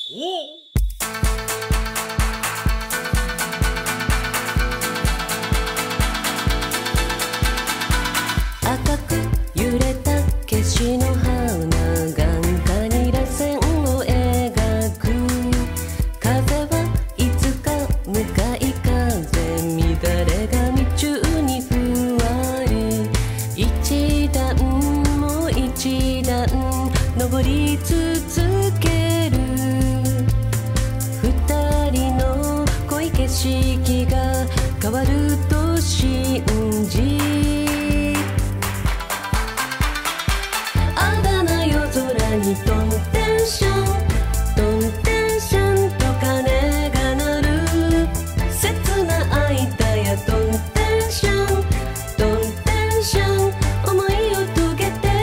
赤く揺れた消しの花眼下に螺旋を描く。風はいつか向かい風、乱れが道中にふわり、一段も一段登り続ける。二人の恋景色が変わると信じ、あだ名夜空にトンテンション、トンテンションと鐘が鳴る。切な間やトンテンション、トンテンション、思いを遂げて。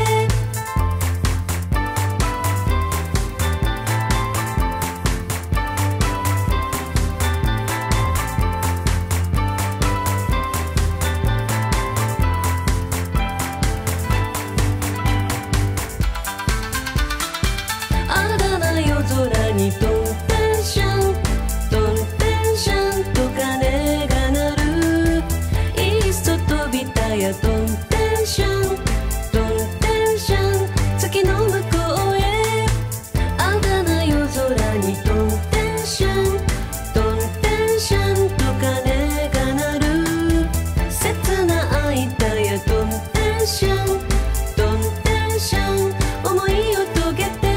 あだ名夜空にトンテンション、トンテンションと鐘が鳴る。いっそ飛びたやトンテンション、トンテンション、月の向こうへ。あだ名夜空にトンテンション、トンテンションと鐘が鳴る。切な間やトンテンション、トンテンション、思いを遂げて。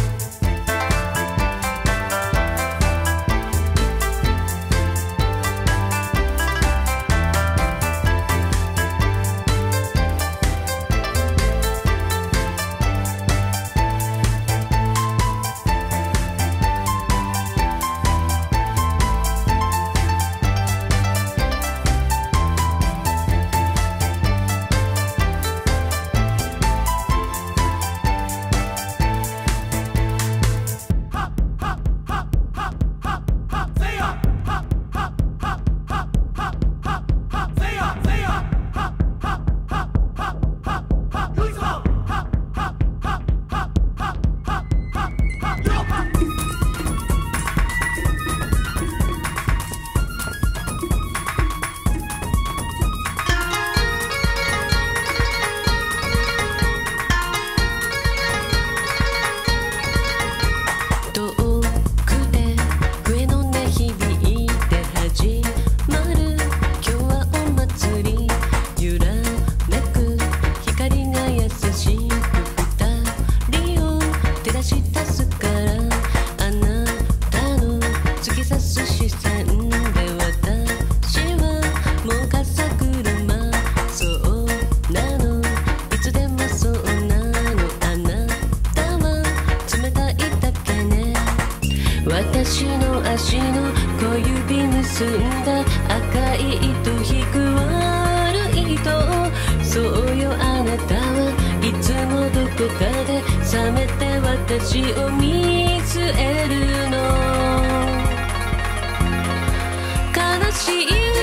私の足の小指結んだ赤い糸引く悪い糸。そうよあなたはいつもどこかで冷めて私を見据えるの。悲しい